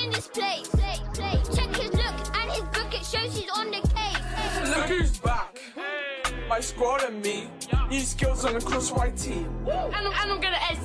in this place. Check his look and his book, it shows he's on the case. Look who's back. My squad and me. New skills on the cross white team. And I'm gonna